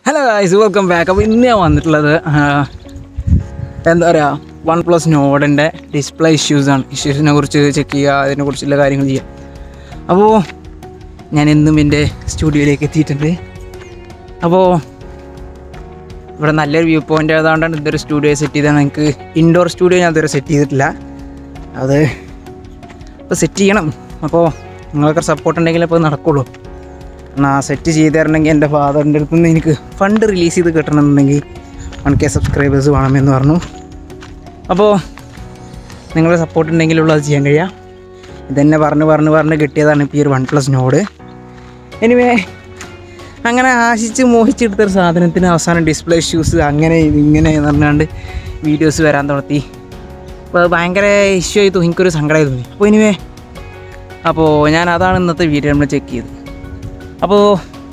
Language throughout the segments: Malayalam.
Hello guys, welcome back. അപ്പോൾ ഇന്ന് ഞാൻ വന്നിട്ടുള്ളത് എന്താ പറയുക, OnePlus നോഡിൻ്റെ ഡിസ്പ്ലേ ഇഷ്യൂസിനെ കുറിച്ച് ചെക്ക് ചെയ്യുക, അതിനെക്കുറിച്ചുള്ള കാര്യങ്ങൾ ചെയ്യുക. അപ്പോൾ ഞാൻ എന്നും എൻ്റെ സ്റ്റുഡിയോയിലേക്ക് എത്തിയിട്ടുണ്ട്. അപ്പോൾ ഇവിടെ നല്ലൊരു വ്യൂ പോയിൻ്റ് ആയതുകൊണ്ടാണ് ഇതൊരു സ്റ്റുഡിയോ സെറ്റ് ചെയ്തതാണ്. എനിക്ക് ഇൻഡോർ സ്റ്റുഡിയോ ഞാൻ ഇതുവരെ സെറ്റ് ചെയ്തിട്ടില്ല. അത് ഇപ്പോൾ സെറ്റ് ചെയ്യണം. അപ്പോൾ നിങ്ങളൊക്കെ സപ്പോർട്ട് ഉണ്ടെങ്കിൽ അപ്പോൾ നടക്കുള്ളൂ. എന്നാൽ സെറ്റ് ചെയ്ത് തരണമെങ്കിൽ എൻ്റെ ഫാദറിൻ്റെ അടുത്ത് നിന്ന് എനിക്ക് ഫണ്ട് റിലീസ് ചെയ്ത് കിട്ടണമെന്നുണ്ടെങ്കിൽ 1K സബ്സ്ക്രൈബേഴ്സ് വേണമെന്ന് പറഞ്ഞു. അപ്പോൾ നിങ്ങളുടെ സപ്പോർട്ട് ഉണ്ടെങ്കിലുള്ള അത് ചെയ്യാൻ കഴിയുക. ഇതെന്നെ പറഞ്ഞ് കിട്ടിയതാണ് ഇപ്പോൾ ഈ ഒരു OnePlus നോഡ്. എനിവേ, അങ്ങനെ ആശിച്ച് മോഹിച്ചെടുത്തൊരു സാധനത്തിന് അവസാനം ഡിസ്പ്ലേ ഇഷ്യൂസ് അങ്ങനെ ഇങ്ങനെ എന്ന് പറഞ്ഞാണ്ട് വീഡിയോസ് വരാൻ തുടങ്ങി. അപ്പോൾ അത് ഭയങ്കര ഇഷ്യൂ ആയി തോന്നി, എനിക്കൊരു സങ്കടമായി തോന്നി. അപ്പോൾ ഞാൻ അതാണ് ഇന്നത്തെ വീഡിയോ നമ്മൾ ചെക്ക് ചെയ്തത്. അപ്പോൾ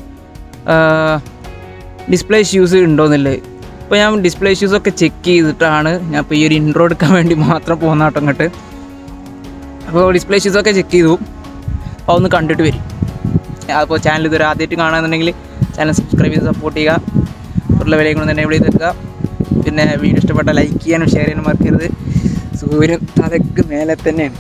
ഡിസ്പ്ലേ ഇഷ്യൂസ് ഉണ്ടോയെന്നുള്ളത് ഇപ്പോൾ ഞാൻ ഡിസ്പ്ലേ ഇഷ്യൂസൊക്കെ ചെക്ക് ചെയ്തിട്ടാണ് ഞാൻ ഇപ്പോൾ ഈ ഒരു ഇൻട്രോ എടുക്കാൻ വേണ്ടി മാത്രം പോകുന്ന കേട്ടോ അങ്ങോട്ട്. അപ്പോൾ ഡിസ്പ്ലേ ഇഷ്യൂസൊക്കെ ചെക്ക് ചെയ്തു. അപ്പോൾ ഒന്ന് കണ്ടിട്ട് വരും. അപ്പോൾ ചാനൽ ഇതുവരെ ആദ്യമായിട്ട് കാണുകയാണെന്നുണ്ടെങ്കിൽ ചാനൽ സബ്സ്ക്രൈബ് ചെയ്ത് സപ്പോർട്ട് ചെയ്യുക. ഉള്ള വിലയും കൊണ്ട് തന്നെ ഇവിടെ വെക്കുക. പിന്നെ വീഡിയോ ഇഷ്ടപ്പെട്ട ലൈക്ക് ചെയ്യാനും ഷെയർ ചെയ്യാനും മറക്കരുത്. സൂര്യൻ തലക്ക് മേലെ തന്നെയാണ്.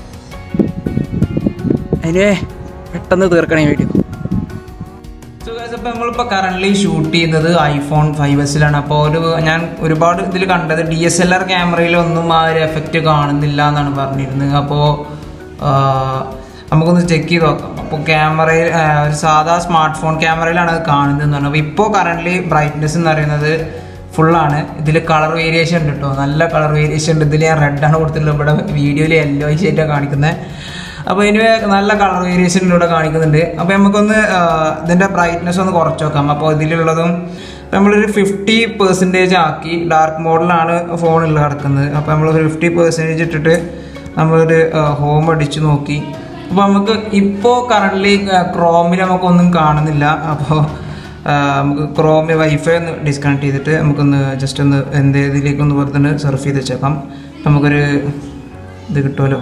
അതിന് പെട്ടെന്ന് തീർക്കണേ വീഡിയോ. അപ്പോൾ നമ്മളിപ്പോൾ കറൻ്റ്ലി ഷൂട്ട് ചെയ്യുന്നത് iPhone 5s. അപ്പോൾ ഞാൻ ഒരുപാട് ഇതിൽ കണ്ടത് DSLR ക്യാമറയിലൊന്നും ആ ഒരു എഫക്റ്റ് കാണുന്നില്ല എന്നാണ് പറഞ്ഞിരുന്നത്. അപ്പോൾ നമുക്കൊന്ന് ചെക്ക് ചെയ്ത് നോക്കാം. അപ്പോൾ ക്യാമറയിൽ ഒരു സാധാ സ്മാർട്ട് ഫോൺ ക്യാമറയിലാണ് അത് കാണുന്നതെന്ന് പറഞ്ഞു. അപ്പോൾ ഇപ്പോൾ കറൻ്റ്ലി ബ്രൈറ്റ്നെസ് എന്ന് പറയുന്നത് ഫുള്ളാണ്. ഇതിൽ കളർ വേരിയേഷൻ ഉണ്ട് കേട്ടോ, നല്ല കളർ വേരിയേഷൻ ഉണ്ട്. ഇതിൽ ഞാൻ റെഡാണ് കൊടുത്തിട്ടുള്ളത്, ഇവിടെ വീഡിയോയിൽ യെല്ലോ ആയിട്ടാണ് കാണിക്കുന്നത്. അപ്പോൾ ഇനി നല്ല കളർ വേരിയേഷൻ ഇവിടെ കാണിക്കുന്നുണ്ട്. അപ്പോൾ നമുക്കൊന്ന് ഇതിൻ്റെ ബ്രൈറ്റ്നെസ് ഒന്ന് കുറച്ച് നോക്കാം. അപ്പോൾ ഇതിലുള്ളതും നമ്മളൊരു 50% ആക്കി ഡാർക്ക് മോഡിലാണ് ഫോണിൽ കിടക്കുന്നത്. അപ്പോൾ നമ്മൾ 50% ഇട്ടിട്ട് നമ്മളൊരു ഹോം അടിച്ച് നോക്കി. അപ്പോൾ നമുക്ക് ഇപ്പോൾ കറൻ്റ്ലി ക്രോമിൽ നമുക്കൊന്നും കാണുന്നില്ല. അപ്പോൾ നമുക്ക് ക്രോമിൽ വൈഫൈ ഒന്ന് ഡിസ്കണക്ട് ചെയ്തിട്ട് നമുക്കൊന്ന് ജസ്റ്റ് ഒന്ന് ഇതിലേക്കൊന്ന് പുറത്തുനിന്ന് സർഫ് ചെയ്ത് വെച്ചേക്കാം. നമുക്കൊരു ഇത് കിട്ടുമല്ലോ.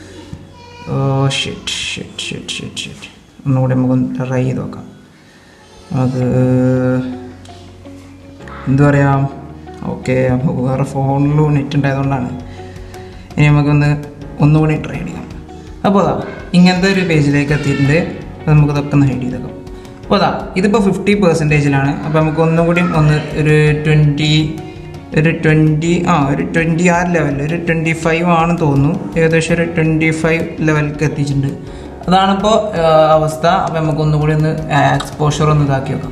ഷിറ്റ് ഒന്നുകൂടി നമുക്കൊന്ന് ട്രൈ ചെയ്ത് നോക്കാം. അത് എന്തു പറയാം. ഓക്കെ, നമുക്ക് വേറെ ഫോണിലും നെറ്റ് ഉണ്ടായതുകൊണ്ടാണ്. ഇനി ഒന്നുകൂടി ട്രൈ ചെയ്യാം. അപ്പോൾ അതാ ഇങ്ങനത്തെ ഒരു പേജിലേക്ക് എത്തിയിട്ടുണ്ട്. നമുക്കിതൊക്കെ ഒന്ന് ഹൈഡ് ചെയ്തേക്കാം. അപ്പോൾ അതാ ഇതിപ്പോൾ 50%. അപ്പോൾ നമുക്ക് ഒന്നും കൂടി ഒരു 20 ആ ലെവലിൽ ഒരു 25 ആണെന്ന് തോന്നുന്നു. ഏകദേശം ഒരു 25 ലെവലിലേക്ക് എത്തിയിട്ടുണ്ട്. അതാണിപ്പോൾ അവസ്ഥ. അപ്പോൾ നമുക്ക് ഒന്നുകൂടി ഒന്ന് എക്സ്പോഷർ ഒന്ന് ഇതാക്കി വെക്കാം.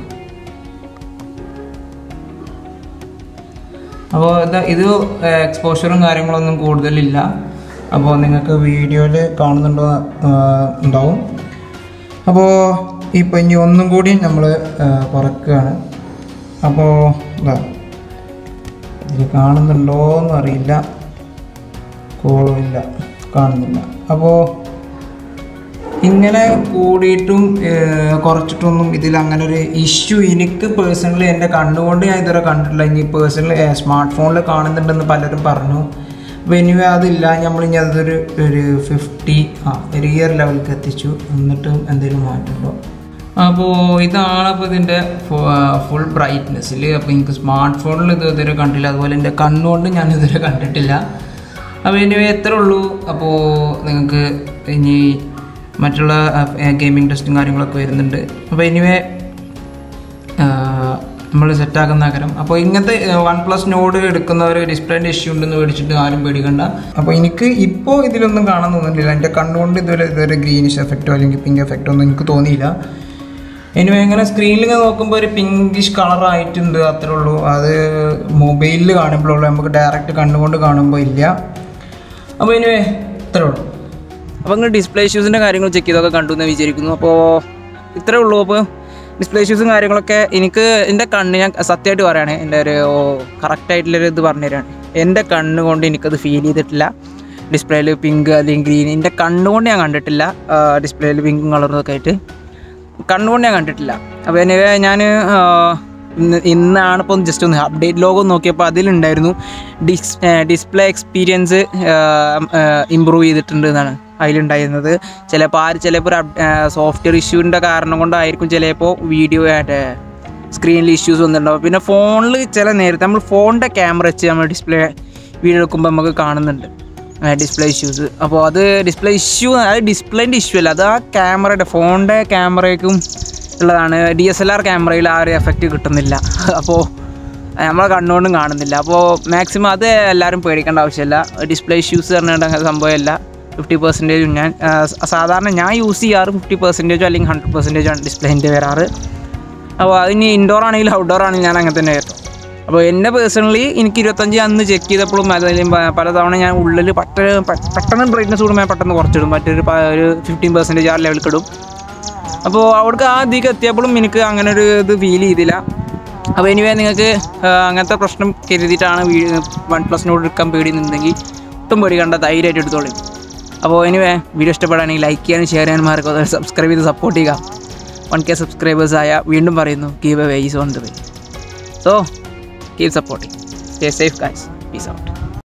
അപ്പോൾ ഇത് എക്സ്പോഷറും കാര്യങ്ങളൊന്നും കൂടുതലില്ല. അപ്പോൾ നിങ്ങൾക്ക് വീഡിയോയിൽ കാണുന്നുണ്ടോ ഉണ്ടാവും. അപ്പോൾ ഇപ്പോൾ ഇനി ഒന്നും കൂടി നമ്മൾ കുറയ്ക്കുകയാണ്. അപ്പോൾ ഇതാ ഇത് കാണുന്നുണ്ടോയെന്ന് അറിയില്ല, കോളില്ല, കാണുന്നില്ല. അപ്പോൾ ഇങ്ങനെ കൂടിയിട്ടും കുറച്ചിട്ടൊന്നും ഇതിൽ അങ്ങനെ ഒരു ഇഷ്യൂ എനിക്ക് പേഴ്സണലി എൻ്റെ കണ്ണുകൊണ്ട് ഞാൻ ഇതുവരെ കണ്ടിട്ടില്ല. ഇനി പേഴ്സണലി സ്മാർട്ട് ഫോണിൽ കാണുന്നുണ്ടെന്ന് പലരും പറഞ്ഞു. അപ്പോൾ എനിവേ അതില്ല, നമ്മളിനി അതൊരു 50 ഒരു ഇയർ ലെവലിലേക്ക് എത്തിച്ചു. എന്നിട്ടും എന്തെങ്കിലും മാറ്റമുണ്ടോ? അപ്പോൾ ഇതാണ് അപ്പോൾ ഇതിൻ്റെ ഫുൾ ബ്രൈറ്റ്നെസ്സിൽ. അപ്പോൾ എനിക്ക് സ്മാർട്ട് ഫോണിൽ ഇത് ഇതുവരെ കണ്ടില്ല, അതുപോലെ എൻ്റെ കണ്ണുകൊണ്ട് ഞാൻ ഇതുവരെ കണ്ടിട്ടില്ല. അപ്പോൾ എനിവേ എത്ര ഉള്ളൂ. അപ്പോൾ നിങ്ങൾക്ക് ഇനി മറ്റുള്ള ഗെയിമിംഗ് ടെസ്റ്റും കാര്യങ്ങളൊക്കെ വരുന്നുണ്ട്. അപ്പോൾ എനിവേ നമ്മൾ സെറ്റാക്കുന്ന നഗരം. അപ്പോൾ ഇങ്ങനത്തെ OnePlus നോഡ് എടുക്കുന്നവർ ഡിസ്പ്ലേൻ്റെ ഇഷ്യൂ ഉണ്ടെന്ന് മേടിച്ചിട്ട് ആരും പേടിക്കണ്ട. അപ്പോൾ എനിക്ക് ഇപ്പോൾ ഇതിലൊന്നും കാണാൻ തോന്നുന്നില്ല. എൻ്റെ കണ്ണുകൊണ്ട് ഇതുവരെ ഗ്രീനിഷ് എഫക്റ്റോ അല്ലെങ്കിൽ പിങ്ക് എഫക്റ്റോ ഒന്നും എനിക്ക് തോന്നിയില്ല. എനിവേ ഇങ്ങനെ സ്ക്രീനിൽ നോക്കുമ്പോൾ ഒരു പിങ്കിഷ് കളറായിട്ടുണ്ട്, അത്രേ ഉള്ളൂ. അത് മൊബൈലിൽ കാണുമ്പോഴുള്ളൂ, നമുക്ക് ഡയറക്റ്റ് കണ്ണുകൊണ്ട് കാണുമ്പോൾ ഇല്ല. അപ്പോൾ എനിവേ ഇത്രേ ഉള്ളൂ. അപ്പോൾ നിങ്ങൾ ഡിസ്പ്ലേ ഇഷ്യൂസിൻ്റെ കാര്യങ്ങൾ ചെക്ക് ചെയ്തൊക്കെ കണ്ടു എന്ന് വിചാരിക്കുന്നു. അപ്പോൾ ഇത്രേ ഉള്ളൂ. അപ്പോൾ ഡിസ്പ്ലേ ഇഷ്യൂസും കാര്യങ്ങളൊക്കെ എനിക്ക് എൻ്റെ കണ്ണ്, ഞാൻ സത്യമായിട്ട് പറയുകയാണ്, എൻ്റെ ഒരു കറക്റ്റായിട്ടുള്ളൊരു ഇത് പറഞ്ഞു തരാണ്. എൻ്റെ കണ്ണ് കൊണ്ട് എനിക്കത് ഫീൽ ചെയ്തിട്ടില്ല. ഡിസ്പ്ലേയിൽ പിങ്ക് അല്ലെങ്കിൽ ഗ്രീൻ എൻ്റെ കണ്ണുകൊണ്ട് ഞാൻ കണ്ടിട്ടില്ല. ഡിസ്പ്ലേയിൽ പിങ്കും കളറൊക്കെ ആയിട്ട് കണ്ണുകൊണ്ട് ഞാൻ കണ്ടിട്ടില്ല. അപ്പോൾ എനിവേ ഞാൻ ഇന്നാണിപ്പോൾ ജസ്റ്റ് ഒന്ന് അപ്ഡേറ്റ് ലോഗോ നോക്കിയപ്പോൾ അതിലുണ്ടായിരുന്നു ഡിസ്പ്ലേ എക്സ്പീരിയൻസ് ഇമ്പ്രൂവ് ചെയ്തിട്ടുണ്ട് എന്നാണ് അതിലുണ്ടായിരുന്നത്. ചിലപ്പോൾ ഒരു സോഫ്റ്റ്വെയർ ഇഷ്യൂവിൻ്റെ കാരണം കൊണ്ടായിരിക്കും ചിലപ്പോൾ വീഡിയോ സ്ക്രീനിൽ ഇഷ്യൂസ് വന്നിട്ടുണ്ടാവും. പിന്നെ ഫോണിൽ ചില നേരത്തെ നമ്മൾ ഫോണിൻ്റെ ക്യാമറ വെച്ച് നമ്മൾ ഡിസ്പ്ലേ വീഡിയോ എടുക്കുമ്പോൾ നമുക്ക് കാണുന്നുണ്ട് ഡിസ്പ്ലേ ഇഷ്യൂസ്. അപ്പോൾ അത് ഡിസ്പ്ലേ ഇഷ്യൂ, അത് ഡിസ്പ്ലേൻ്റെ ഇഷ്യൂ അല്ല, അത് ആ ക്യാമറയുടെ ഫോണിൻ്റെ ക്യാമറയ്ക്കും ഉള്ളതാണ്. DSLR ക്യാമറയിൽ ആ ഒരു എഫക്റ്റ് കിട്ടുന്നില്ല. അപ്പോൾ നമ്മളെ കണ്ണുകൊണ്ടും കാണുന്നില്ല. അപ്പോൾ മാക്സിമം അത് എല്ലാവരും പേടിക്കേണ്ട ആവശ്യമില്ല. ഡിസ്പ്ലേ ഇഷ്യൂസ് പറഞ്ഞിട്ട് അങ്ങനെ സംഭവമല്ല. 50% ഞാൻ സാധാരണ ഞാൻ യൂസ് ചെയ്യാറ് 50% അല്ലെങ്കിൽ 100% ഡിസ്പ്ലേൻ്റെ വരാറ്. അപ്പോൾ അതിന് ഇൻഡോർ ആണെങ്കിലും ഔട്ട്ഡോർ ആണെങ്കിലും ഞാൻ അങ്ങനെ തന്നെ ആയിരുന്നു. അപ്പോൾ എന്നെ പേഴ്സണലി എനിക്ക് 25 അന്ന് ചെക്ക് ചെയ്തപ്പോഴും അതിലും പലതവണ ഞാൻ ഉള്ളിൽ പെട്ടെന്ന് ബ്രൈറ്റ്നസ് കൂടുമ്പോൾ ഞാൻ പെട്ടെന്ന് കുറച്ചിടും, മറ്റൊരു 15% ആ ലെവലിൽ ഇടും. അപ്പോൾ അവിടേക്ക് ആ ഇതിലേക്ക് എത്തിയപ്പോഴും എനിക്ക് അങ്ങനെ ഒരു ഇത് ഫീൽ ചെയ്തില്ല. അപ്പോൾ എനിവേ നിങ്ങൾക്ക് അങ്ങനത്തെ പ്രശ്നം കരുതിയിട്ടാണ് OnePlus Nord എടുക്കാൻ പേടിയുന്നുണ്ടെങ്കിൽ ഒട്ടും പേടിക്കണ്ട, ധൈര്യമായിട്ട് എടുത്തോളൂ. അപ്പോൾ എനിവേ വീഡിയോ ഇഷ്ടപ്പെടുകയാണെങ്കിൽ ലൈക്ക് ചെയ്യാനും ഷെയർ ചെയ്യാനും മാർക്കും, സബ്സ്ക്രൈബ് ചെയ്ത് സപ്പോർട്ട് ചെയ്യുക. 1K സബ്സ്ക്രൈബേഴ്സ് ആയ വീണ്ടും പറയുന്നു, giveaway is on the way. So keep supporting. Stay safe guys. Peace out.